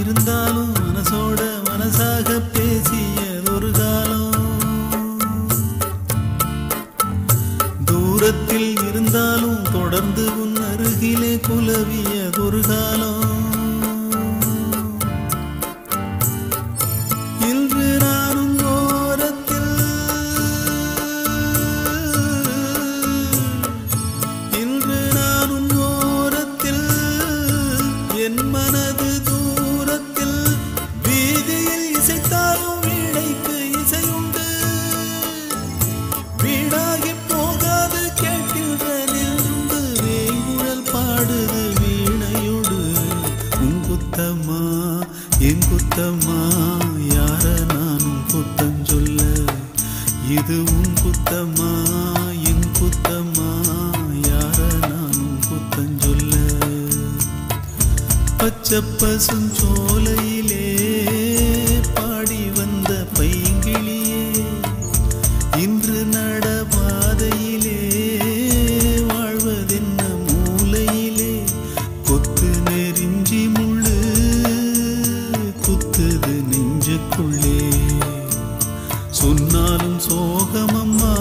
இருந்தாலும் மனசோட மனசாக பேசியதொரு காலம், தூரத்தில் இருந்தாலும் தொடர்ந்து உன் அருகிலே குலவியதொரு காலம். இன்று நானும் ஓரத்தில், இன்று நானும் ஓரத்தில், என் மனது தூரத்தில், வீதியில் இசைத்தாலும் வீணைக்கு இசையுண்டு, வீடாகி போகாது கேட்கின்ற நின்று வேங்குழல் பாடுது வீணையோடு. உன் குத்தம்மா என் குத்தம்மா, யார நானும் குத்தம் சொல்ல, இது உன் குத்தம்மா என் குத்தம்மா, யார நானும் குத்தம் சொல்ல. பச்சை பசுஞ்சோலையிலே பாடி வந்த பைங்கிளியே, இன்று நடபாதையிலே வாழ்வதென்ன மூலையிலே, கொத்து நெறிஞ்சி முள்ளு குத்துது நெஞ்சுக்குள்ளே. சொன்னாலும் சோகமம்மா,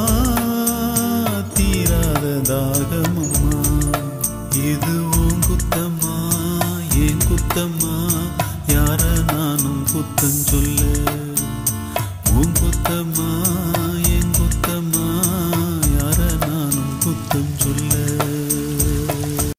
தீராத தாகமம்மா, இது உன் குத்தம்மா என் குத்தம்மா, யார நானும் குத்தம் சொல்ல.